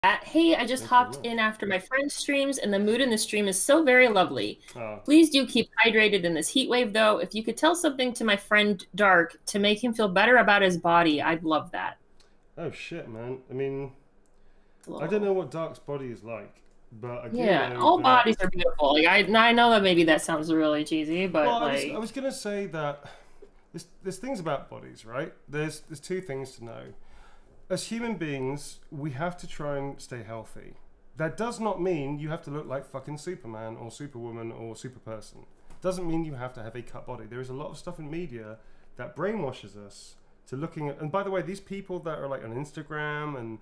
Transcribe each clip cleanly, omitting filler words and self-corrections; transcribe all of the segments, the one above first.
Hey, I just Thank you very hopped much. in after my friend's streams, and the mood in the stream is so very lovely. Oh, Please do keep hydrated in this heat wave, though. If you could tell something to my friend Dark to make him feel better about his body, I'd love that. oh shit, man. I mean, It's a I don't know little... what Dark's body is like, but I do Yeah, know all that. bodies are beautiful. Like I know that maybe that sounds really cheesy, Well, but I like, was gonna say that there's things about bodies, right? There's two things to know. As human beings, we have to try and stay healthy. That does not mean you have to look like fucking Superman or Superwoman or Superperson. Doesn't mean you have to have a cut body. There is a lot of stuff in media that brainwashes us to looking at. And by the way, these people that are like on Instagram and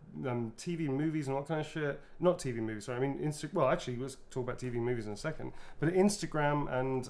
TV movies and all kind of shit. Not TV movies, sorry. I mean, well, actually, let's talk about TV movies in a second. But Instagram and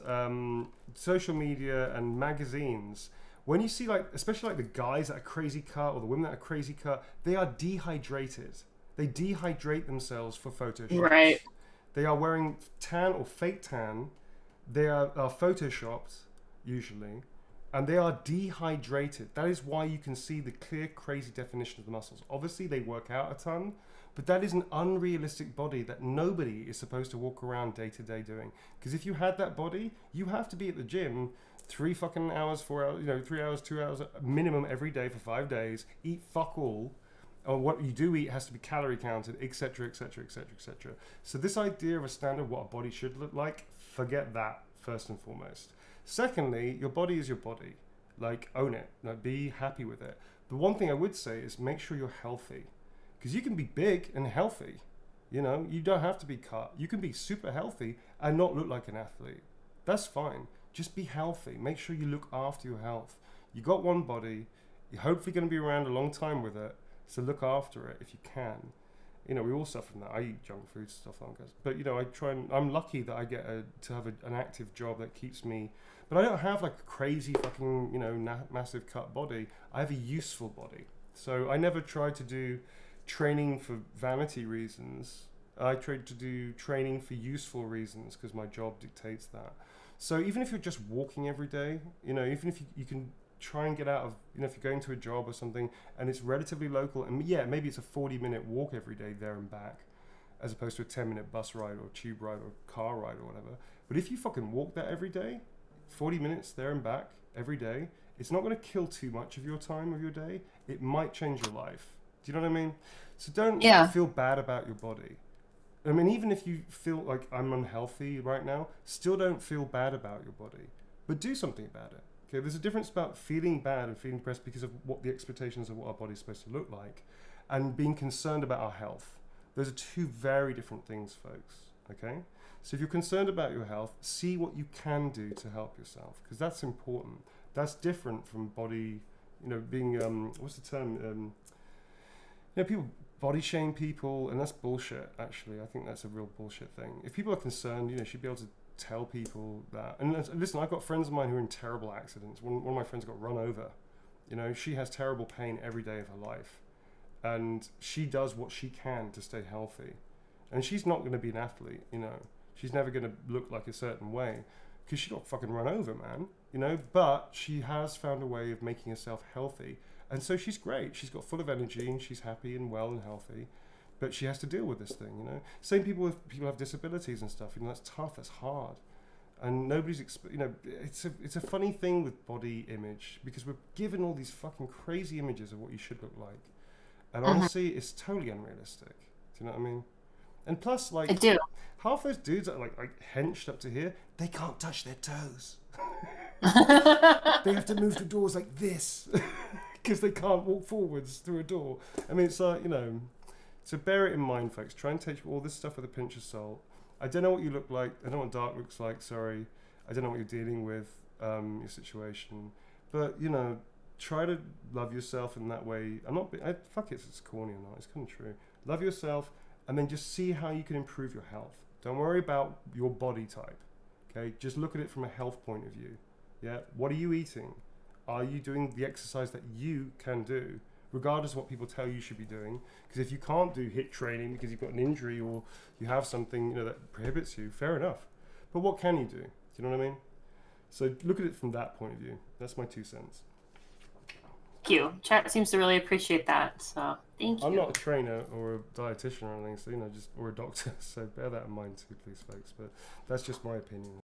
social media and magazines, when you see like, especially like the guys that are crazy cut or the women that are crazy cut, they are dehydrated. They dehydrate themselves for photo right. shoots. They are wearing tan or fake tan. They are photoshopped usually, and they are dehydrated. That is why you can see the clear, crazy definition of the muscles. Obviously, they work out a ton, but that is an unrealistic body that nobody is supposed to walk around day to day doing. Because if you had that body, you have to be at the gym 3 fucking hours, 4 hours, 3 hours, 2 hours minimum every day for 5 days. Eat fuck all. Or what you do eat has to be calorie counted, etc., etc., etc., etc. So this idea of a standard of what a body should look like, forget that first and foremost. Secondly, your body is your body. Like, own it. Like, be happy with it. The one thing I would say is make sure you're healthy. Because you can be big and healthy. You don't have to be cut. You can be super healthy and not look like an athlete. That's fine. Just be healthy. Make sure you look after your health. You got one body. You're hopefully going to be around a long time with it. So look after it if you can. We all suffer from that. I eat junk food, stuff like that. But I try and I'm lucky that I get to have an active job that keeps me. But I don't have like a crazy fucking massive cut body. I have a useful body. So I never tried to do training for vanity reasons. I tried to do training for useful reasons because my job dictates that. So even if you're just walking every day, even if you can try and get out of, if you're going to a job or something and it's relatively local, and yeah, maybe it's a 40-minute walk every day there and back as opposed to a 10-minute bus ride or tube ride or car ride or whatever. But if you fucking walk that every day, 40 minutes there and back every day, it's not going to kill too much of your time of your day. It might change your life. Do you know what I mean? So don't Yeah. feel bad about your body. I mean, even if you feel like I'm unhealthy right now, still don't feel bad about your body, but do something about it. Okay, there's a difference about feeling bad and feeling depressed because of what the expectations of what our body's supposed to look like, and being concerned about our health. Those are two very different things, folks. Okay, so if you're concerned about your health, see what you can do to help yourself, because that's important. That's different from body, being what's the term? People body shame people, and that's bullshit. Actually, I think that's a real bullshit thing. If people are concerned, you should be able to tell people that. And listen, I've got friends of mine who are in terrible accidents. One of my friends got run over. She has terrible pain every day of her life, and she does what she can to stay healthy. And she's not going to be an athlete. She's never going to look like a certain way because she got fucking run over, man. But she has found a way of making herself healthy, and so she's great. She's got full of energy and she's happy and well and healthy. But she has to deal with this thing. Same people have disabilities and stuff. That's tough. That's hard, and nobody's. It's a funny thing with body image because we're given all these fucking crazy images of what you should look like, and Hmm. honestly, it's totally unrealistic. Do you know what I mean? And plus, I like do. half those dudes that are like henched up to here, they can't touch their toes. They have to move the doors like this because they can't walk forwards through a door. I mean, it's like So bear it in mind, folks. Try and take all this stuff with a pinch of salt. I don't know what you look like. I don't know what dark looks like. Sorry. I don't know what you're dealing with, your situation. But, try to love yourself in that way. Fuck it if it's corny or not. It's kind of true. Love yourself and then just see how you can improve your health. Don't worry about your body type. Okay? Just look at it from a health point of view. Yeah? What are you eating? Are you doing the exercise that you can do? Regardless of what people tell you should be doing. Because if you can't do HIIT training because you've got an injury or you have something that prohibits you, fair enough. But what can you do? Do you know what I mean? So look at it from that point of view. That's my 2 cents. you. Chat seems to really appreciate that. So thank you. I'm not a trainer or a dietitian or anything, so just or a doctor. So bear that in mind too, please, folks. But that's just my opinion.